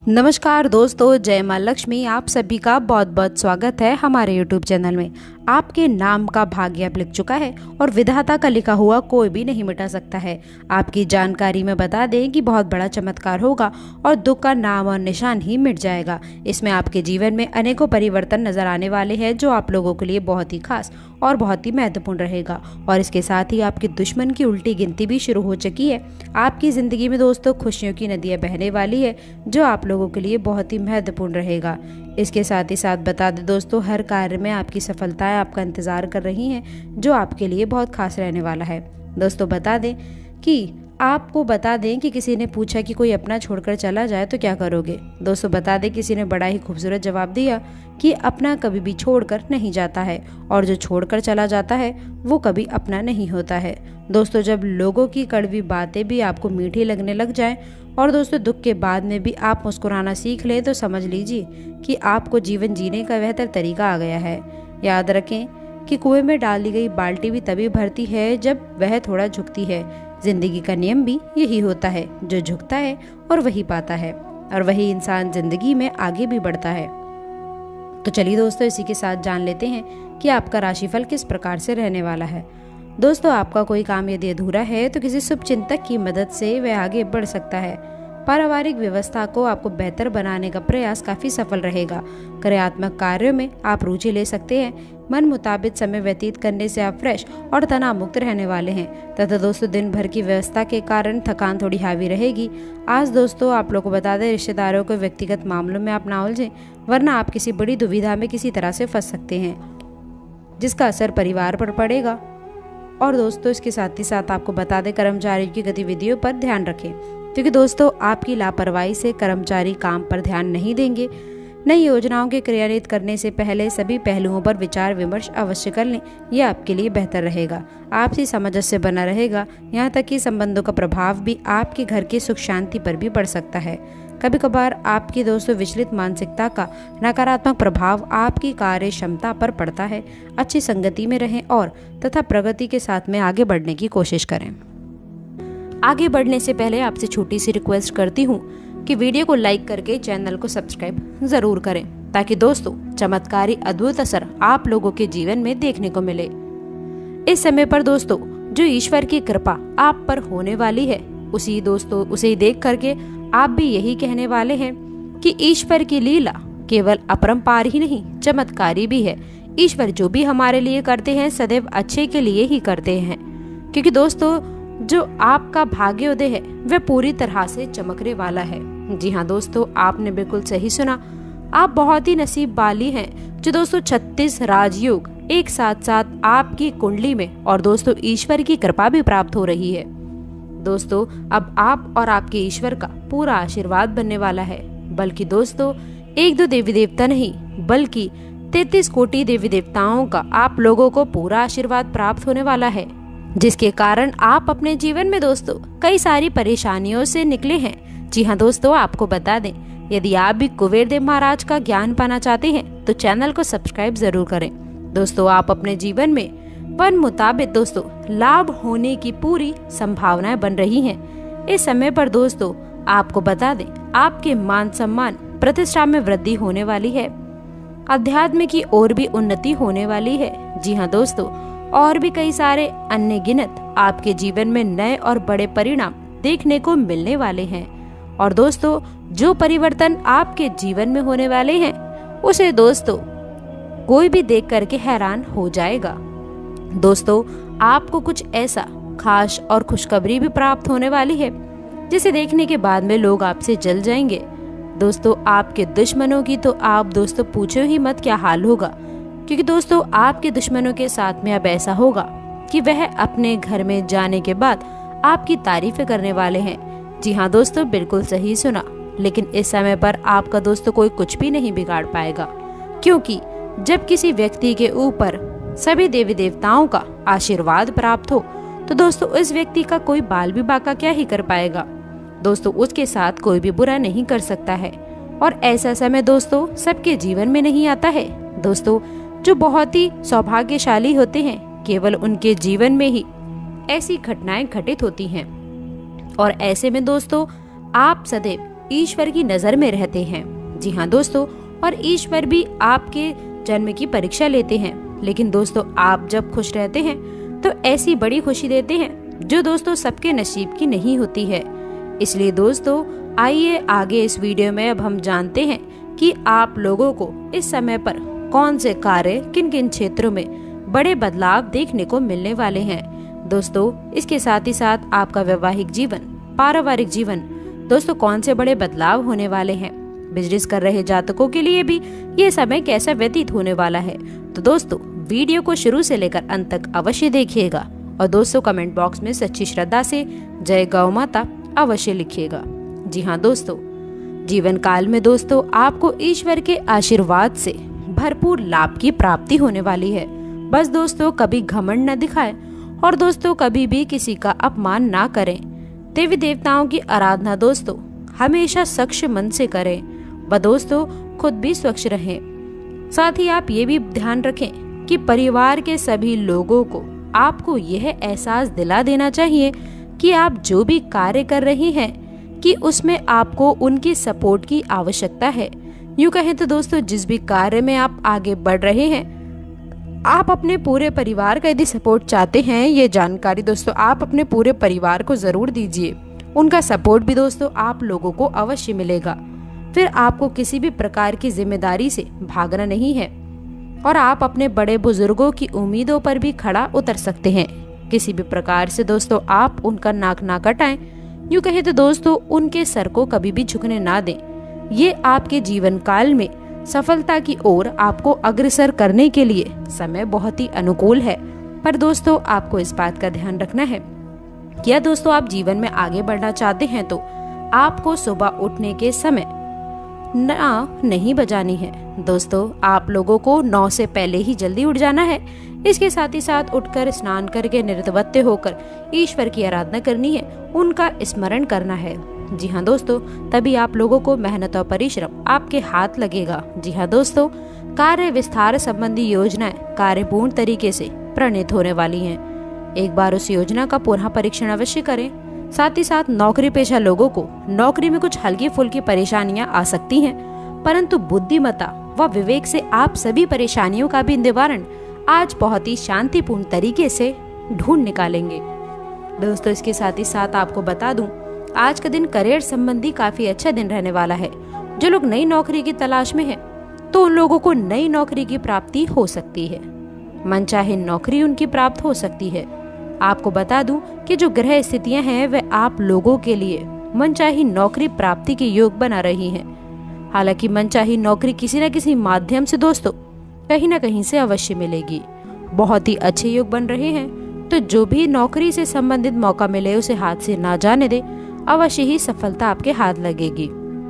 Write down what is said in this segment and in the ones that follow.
नमस्कार दोस्तों, जय माँ लक्ष्मी। आप सभी का बहुत बहुत स्वागत है हमारे YouTube चैनल में। आपके नाम का भाग्य अब लिख चुका है और विधाता का लिखा हुआ कोई भी नहीं मिटा सकता है। आपकी जानकारी में बता दें कि बहुत बड़ा चमत्कार होगा और दुख का नाम और निशान ही मिट जाएगा। इसमें आपके जीवन में अनेकों परिवर्तन नजर आने वाले हैं जो आप लोगों के लिए बहुत ही खास और बहुत ही महत्वपूर्ण रहेगा। और इसके साथ ही आपके दुश्मन की उल्टी गिनती भी शुरू हो चुकी है। आपकी जिंदगी में दोस्तों खुशियों की नदियाँ बहने वाली है जो आप लोगों के लिए बहुत ही महत्वपूर्ण रहेगा। इसके साथ ही साथ बता दें दोस्तों, हर कार्य में आपकी सफलताएं आपका इंतजार कर रही हैं जो आपके लिए बहुत खास रहने वाला है। दोस्तों बता दें कि किसी ने पूछा कि कोई अपना छोड़कर चला जाए तो क्या करोगे। दोस्तों बता दें किसी ने बड़ा ही खूबसूरत जवाब दिया कि अपना कभी भी छोड़कर नहीं जाता है और जो छोड़कर चला जाता है वो कभी अपना नहीं होता है। दोस्तों जब लोगों की कड़वी बातें भी आपको मीठी लगने लग जाएं और दोस्तों दुख के बाद में भी आप मुस्कुराना सीख लें तो समझ लीजिए कि आपको जीवन जीने का बेहतर तरीका आ गया है। याद रखें कि कुएं में डाली गई बाल्टी भी तभी भरती है जब वह थोड़ा झुकती है। जिंदगी का नियम भी यही होता है, जो झुकता है और वही पाता है और वही इंसान जिंदगी में आगे भी बढ़ता है। तो चलिए दोस्तों, इसी के साथ जान लेते हैं कि आपका राशिफल किस प्रकार से रहने वाला है। दोस्तों आपका कोई काम यदि अधूरा है तो किसी शुभ चिंतक की मदद से वह आगे बढ़ सकता है। पारिवारिक व्यवस्था को आपको बेहतर बनाने का प्रयास काफी सफल रहेगा। कार्यात्मक कार्यों में आप रुचि ले सकते हैं। मन मुताबिक समय व्यतीत करने से आप फ्रेश और तनाव मुक्त रहने वाले हैं तथा दोस्तों दिन भर की व्यवस्था के कारण थकान थोड़ी हावी रहेगी। आज दोस्तों आप लोगों को बता दें, रिश्तेदारों को व्यक्तिगत मामलों में आप ना उलझें, वरना आप किसी बड़ी दुविधा में किसी तरह से फंस सकते हैं जिसका असर परिवार पर पड़ेगा। और दोस्तों इसके साथ ही साथ आपको बता दें, कर्मचारियों की गतिविधियों पर ध्यान रखें क्योंकि दोस्तों आपकी लापरवाही से कर्मचारी काम पर ध्यान नहीं देंगे। नई योजनाओं के क्रियान्वित करने से पहले सभी पहलुओं पर विचार विमर्श अवश्य कर लें, यह आपके लिए बेहतर रहेगा। आपसी सामंजस्य बना रहेगा। यहाँ तक कि संबंधों का प्रभाव भी आपके घर की सुख शांति पर भी पड़ सकता है। कभी कभार आपकी दोस्तों विचलित मानसिकता का नकारात्मक प्रभाव आपकी कार्य क्षमता पर पड़ता है। अच्छी संगति में रहें और तथा प्रगति के साथ में आगे बढ़ने की कोशिश करें। आगे बढ़ने से पहले आपसे छोटी सी रिक्वेस्ट करती हूँ कि वीडियो को लाइक करके चैनल को सब्सक्राइब जरूर करें ताकि दोस्तों चमत्कारी अद्भुत असर आप लोगों के जीवन में देखने को मिले। इस समय पर दोस्तों जो ईश्वर की कृपा आप पर होने वाली है उसे देख करके आप भी यही कहने वाले हैं कि ईश्वर की लीला केवल अपरंपार ही नहीं चमत्कारी भी है। ईश्वर जो भी हमारे लिए करते हैं सदैव अच्छे के लिए ही करते हैं, क्योंकि दोस्तों जो आपका भाग्योदय है वह पूरी तरह से चमकने वाला है। जी हाँ दोस्तों, आपने बिल्कुल सही सुना। आप बहुत ही नसीब वाली हैं जो दोस्तों 36 राजयोग एक साथ साथ आपकी कुंडली में और दोस्तों ईश्वर की कृपा भी प्राप्त हो रही है। दोस्तों अब आप और आपके ईश्वर का पूरा आशीर्वाद बनने वाला है। बल्कि दोस्तों एक दो देवी देवता नहीं बल्कि 33 कोटि देवी देवताओं का आप लोगों को पूरा आशीर्वाद प्राप्त होने वाला है, जिसके कारण आप अपने जीवन में दोस्तों कई सारी परेशानियों से निकले हैं। जी हाँ दोस्तों, आपको बता दें, यदि आप भी कुबेर देव महाराज का ज्ञान पाना चाहते हैं तो चैनल को सब्सक्राइब जरूर करें। दोस्तों आप अपने जीवन में वन मुताबिक दोस्तों लाभ होने की पूरी संभावनाएं बन रही हैं। इस समय पर दोस्तों आपको बता दें, आपके मान सम्मान प्रतिष्ठा में वृद्धि होने वाली है। अध्यात्म की ओर भी उन्नति होने वाली है। जी हाँ दोस्तों, और भी कई सारे अन्य गिनत आपके जीवन में नए और बड़े परिणाम देखने को मिलने वाले हैं। और दोस्तों जो परिवर्तन आपके जीवन में होने वाले हैं उसे दोस्तों कोई भी देख करके हैरान हो जाएगा। दोस्तों आपको कुछ ऐसा खास और खुशखबरी भी प्राप्त होने वाली है जिसे देखने के बाद में लोग आपसे जल जाएंगे। दोस्तों आपके दुश्मनों की तो आप दोस्तों पूछो ही मत क्या हाल होगा, क्योंकि दोस्तों आपके दुश्मनों के साथ में अब ऐसा होगा कि वह अपने घर में जाने के बाद आपकी तारीफें करने वाले हैं। जी हाँ दोस्तों, बिल्कुल सही सुना। लेकिन इस समय पर आपका दोस्तों कोई कुछ भी नहीं बिगाड़ पाएगा, क्योंकि जब किसी व्यक्ति के ऊपर सभी देवी देवताओं का आशीर्वाद प्राप्त हो तो दोस्तों उस व्यक्ति का कोई बाल भी बाका क्या ही कर पाएगा। दोस्तों उसके साथ कोई भी बुरा नहीं कर सकता है। और ऐसा समय दोस्तों सबके जीवन में नहीं आता है। दोस्तों जो बहुत ही सौभाग्यशाली होते हैं केवल उनके जीवन में ही ऐसी घटनाएं घटित होती हैं। और ऐसे में दोस्तों आप सदैव ईश्वर की नजर में रहते हैं। जी हाँ दोस्तों, और ईश्वर भी आपके जन्म की परीक्षा लेते हैं। लेकिन दोस्तों, आप जब खुश रहते हैं तो ऐसी बड़ी खुशी देते हैं जो दोस्तों सबके नसीब की नहीं होती है। इसलिए दोस्तों, आइए आगे इस वीडियो में अब हम जानते हैं कि आप लोगों को इस समय पर कौन से कार्य किन किन क्षेत्रों में बड़े बदलाव देखने को मिलने वाले हैं। दोस्तों, इसके साथ ही साथ आपका वैवाहिक जीवन, पारिवारिक जीवन दोस्तों कौन से बड़े बदलाव होने वाले हैं। बिजनेस कर रहे जातकों के लिए भी ये समय कैसा व्यतीत होने वाला है। तो दोस्तों, वीडियो को शुरू से लेकर अंत तक अवश्य देखिएगा और दोस्तों कमेंट बॉक्स में सच्ची श्रद्धा से जय गौ माता अवश्य लिखिएगा। जी हाँ दोस्तों, जीवन काल में दोस्तों आपको ईश्वर के आशीर्वाद से भरपूर लाभ की प्राप्ति होने वाली है। बस दोस्तों, कभी घमंड न दिखाएं और दोस्तों कभी भी किसी का अपमान ना करें। देवी देवताओं की आराधना दोस्तों हमेशा स्वच्छ मन से करें व दोस्तों खुद भी स्वच्छ रहें। साथ ही आप ये भी ध्यान रखें कि परिवार के सभी लोगों को आपको यह एहसास दिला देना चाहिए कि आप जो भी कार्य कर रहे हैं कि उसमें आपको उनकी सपोर्ट की आवश्यकता है। यूँ कहें तो दोस्तों, जिस भी कार्य में आप आगे बढ़ रहे हैं, आप अपने पूरे परिवार का यदि सपोर्ट चाहते हैं, ये जानकारी दोस्तों आप अपने पूरे परिवार को जरूर दीजिए। उनका सपोर्ट भी दोस्तों आप लोगों को अवश्य मिलेगा। फिर आपको किसी भी प्रकार की जिम्मेदारी से भागना नहीं है और आप अपने बड़े बुजुर्गों की उम्मीदों पर भी खड़ा उतर सकते हैं। किसी भी प्रकार से दोस्तों आप उनका नाक ना कटाएं। यूँ कहे तो दोस्तों उनके सर को कभी भी झुकने ना दें। ये आपके जीवन काल में सफलता की ओर आपको अग्रसर करने के लिए समय बहुत ही अनुकूल है। पर दोस्तों आपको इस बात का ध्यान रखना है कि दोस्तों आप जीवन में आगे बढ़ना चाहते हैं तो आपको सुबह उठने के समय ना नहीं बजानी है। दोस्तों, आप लोगों को 9 से पहले ही जल्दी उठ जाना है। इसके साथ ही साथ उठकर स्नान करके निवृत्त होकर ईश्वर की आराधना करनी है, उनका स्मरण करना है। जी हाँ दोस्तों, तभी आप लोगों को मेहनत और परिश्रम आपके हाथ लगेगा। जी हाँ दोस्तों, कार्य विस्तार संबंधी योजनाएं कार्यपूर्ण तरीके से प्रणीत होने वाली हैं। एक बार उस योजना का पुनः परीक्षण अवश्य करें। साथ ही साथ नौकरी पेशा लोगों को नौकरी में कुछ हल्की फुल्की परेशानियां आ सकती हैं, परंतु बुद्धिमत्ता व विवेक से आप सभी परेशानियों का भी निवारण आज बहुत ही शांतिपूर्ण तरीके से ढूंढ निकालेंगे। दोस्तों, इसके साथ ही साथ आपको बता दूं, आज का दिन करियर संबंधी काफी अच्छा दिन रहने वाला है। जो लोग नई नौकरी की तलाश में हैं, तो उन लोगों को नई नौकरी की प्राप्ति हो सकती है। मनचाही नौकरी उनकी प्राप्त हो सकती है। आपको बता दूं कि जो ग्रह स्थितियां हैं वह आप लोगों के लिए मनचाही नौकरी प्राप्ति के योग बना रही हैं। हालांकि मनचाही नौकरी किसी न किसी माध्यम से दोस्तों कहीं न कहीं से अवश्य मिलेगी। बहुत ही अच्छे योग बन रहे हैं, तो जो भी नौकरी से संबंधित मौका मिले उसे हाथ से ना जाने दे, अवश्य ही सफलता आपके हाथ लगेगी।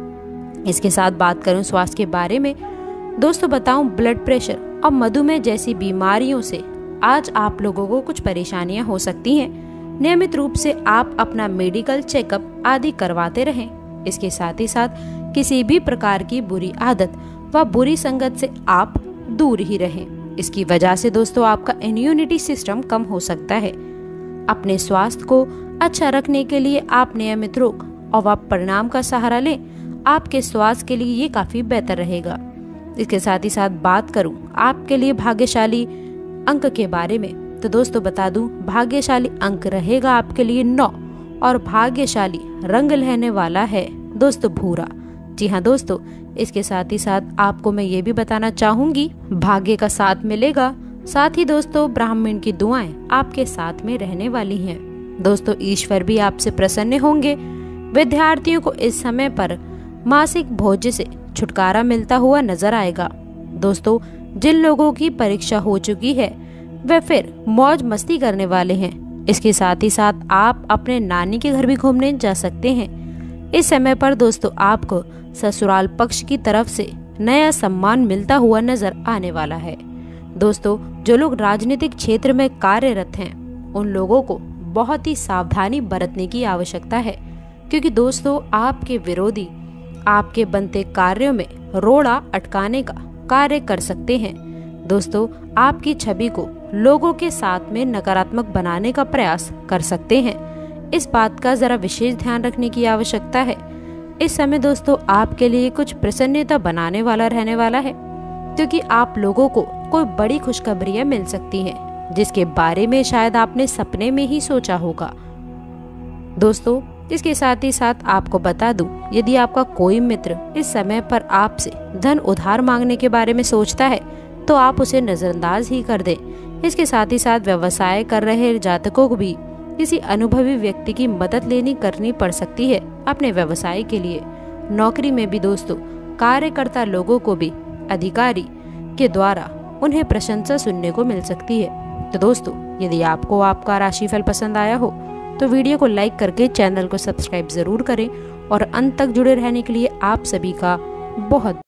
इसके साथ बात करूं स्वास्थ्य के बारे में, दोस्तों बताऊं ब्लड प्रेशर और मधुमेह जैसी बीमारियों से आज आप लोगों को कुछ परेशानियां हो सकती हैं। नियमित रूप से आप अपना मेडिकल चेकअप आदि करवाते रहें। इसके साथ ही साथ किसी भी प्रकार की बुरी आदत व बुरी संगत से आप दूर ही रहें। इसकी वजह से दोस्तों आपका इम्यूनिटी सिस्टम कम हो सकता है। अपने स्वास्थ्य को अच्छा रखने के लिए आप नियमित योग और परिणाम का सहारा लें। आपके स्वास्थ्य के लिए ये काफी बेहतर रहेगा। इसके साथ ही साथ बात करूं आपके लिए भाग्यशाली अंक के बारे में, तो दोस्तों बता दूं भाग्यशाली अंक रहेगा आपके लिए 9 और भाग्यशाली रंग रहने वाला है दोस्तों भूरा। जी हाँ दोस्तों, इसके साथ ही साथ आपको मैं ये भी बताना चाहूंगी भाग्य का साथ मिलेगा। साथ ही दोस्तों ब्राह्मण की दुआएं आपके साथ में रहने वाली हैं। दोस्तों ईश्वर भी आपसे प्रसन्न होंगे। विद्यार्थियों को इस समय पर मासिक भोज्य से छुटकारा मिलता हुआ नजर आएगा। दोस्तों जिन लोगों की परीक्षा हो चुकी है वे फिर मौज मस्ती करने वाले हैं। इसके साथ ही साथ आप अपने नानी के घर भी घूमने जा सकते हैं। इस समय पर दोस्तों आपको ससुराल पक्ष की तरफ से नया सम्मान मिलता हुआ नजर आने वाला है। दोस्तों जो लोग राजनीतिक क्षेत्र में कार्यरत हैं उन लोगों को बहुत ही सावधानी बरतने की आवश्यकता है, क्योंकि दोस्तों आपके विरोधी आपके बनते कार्यों में रोड़ा अटकाने का कार्य कर सकते हैं। दोस्तों आपकी छवि को लोगों के साथ में नकारात्मक बनाने का प्रयास कर सकते हैं। इस बात का जरा विशेष ध्यान रखने की आवश्यकता है। इस समय दोस्तों आपके लिए कुछ प्रसन्नता बनाने वाला रहने वाला है, क्योंकि आप लोगों को कोई बड़ी खुशखबरियां मिल सकती हैं, जिसके बारे में शायद आपने सपने में ही सोचा होगा। दोस्तों इसके साथ ही साथ आपको बता दूं, यदि आपका कोई मित्र इस समय पर आपसे धन उधार मांगने के बारे में सोचता है तो आप उसे नजरअंदाज ही कर दें। इसके साथ ही साथ व्यवसाय कर रहे जातकों को भी किसी अनुभवी व्यक्ति की मदद लेनी करनी पड़ सकती है अपने व्यवसाय के लिए। नौकरी में भी दोस्तों कार्यकर्ता लोगों को भी अधिकारी के द्वारा उन्हें प्रशंसा सुनने को मिल सकती है। तो दोस्तों यदि आपको आपका राशिफल पसंद आया हो तो वीडियो को लाइक करके चैनल को सब्सक्राइब जरूर करें और अंत तक जुड़े रहने के लिए आप सभी का बहुत